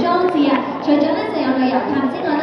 裝置啊！除咗咧就有旅遊塔之外咧。